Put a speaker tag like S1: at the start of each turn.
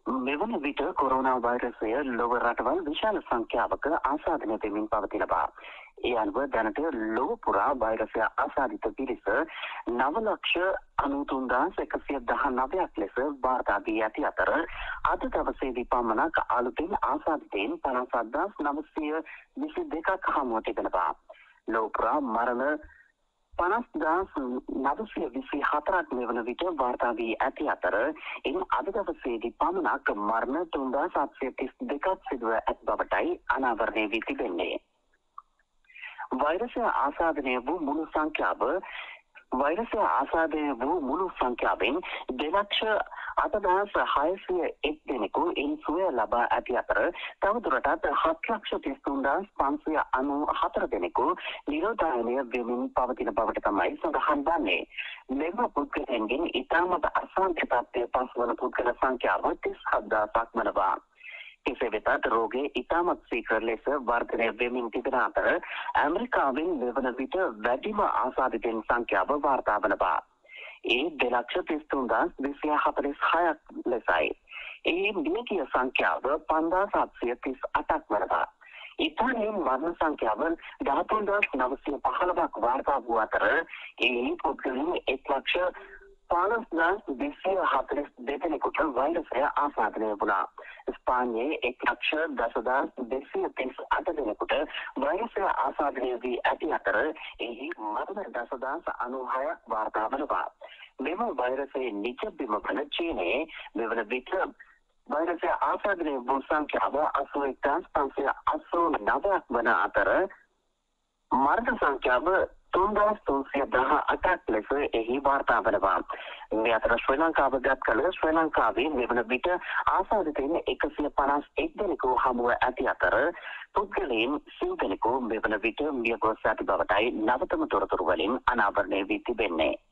S1: මෙවන විට කොරෝනා වෛරසය ලොව රටවල් විශාල සංඛ්‍යාවක ආසාදනය වෙමින් පවතින බව. ඒ අනුව දැනට ලොව පුරා වෛරසය ආසාදිත පිරිස 9,93,119ක් ලෙස වාර්තා වී ඇති අතර අද දවසේදී පමණක් අලුතින් ආසාදිතයින් 57,922ක් හමුව තිබෙනවා. ලොව පුරා මරණ 50,924ක් මෙවන විට වාර්තා වී ඇති අතර ඉන් අද දවසේදී පමණක් මරණ 3,732ක් සිදුව ඇති බවටයි අනාවරණය වී තිබෙන්නේ. වෛරසය ආසාදනය වූ මුළු සංඛ්‍යාවෙන් 2,08,601 දෙනෙකු ඉන් සුවය ලබා ඇති අතර තවදුරටත් 7,33,594 දෙනෙකු නිරෝධායනය වෙමින් පවතින බවට තමයි සඳහන් වන්නේ. මෙම පුද්ගලයන්ගෙන් ඉතාමත් අසාධ්‍ය තත්ත්වය පසුවන පුද්ගල සංඛ්‍යාව 37,000ක් වනවා. කෙසේ වෙතත් රෝගය ඉතාමත් සීඝ්‍ර ලෙස වර්ධනය වෙමින් තිබෙන අතර ඇමරිකාවෙන් මෙවන විට වැඩිම ආසාදිතයින් සංඛ්‍යාව වාර්තා වනවා. ඒ 2,33,246ක් ලෙසයි. ඒ මියගිය සංඛ්‍යාව 5,738ක් වනවා. ඉතාලියෙන් මරණ සංඛ්‍යාව 13,915ක් වාර්තා වූ අතර ඒ පුද්ගලයන් 1,15,242 දෙනෙකුට වෛරසය ආසාදනය වුණා. ස්පාඤ්ඤයේ 1,10,238 දෙනෙකුට වෛරසය ආසාදනය වී ඇති අතර එහි මරණ 10,96ක් වාර්තා වනවා. මෙම වෛරසයේ නිජබිම වන චීනයේ මෙවන විට වෛරසය ආසාදනය වූ සංඛ්‍යාව 81,589ක් වන අතර මරණ සංඛ්‍යාව 3,318ක් ලෙස එහි වාර්තා වනවා. මේ අතර ශ්‍රී ලංකාව ගත් කල ශ්‍රී ලංකාවේ මෙවන විට ආසාදිතයින් 151 දෙනෙකු හමුව ඇති අතර පුද්ගලයන් 90 දෙනෙකු මෙවන විට මිය ගොස් ඇති බවටයි නවතම තොරතුරු වලින් අනාවරණය වී තිබෙන්නේ.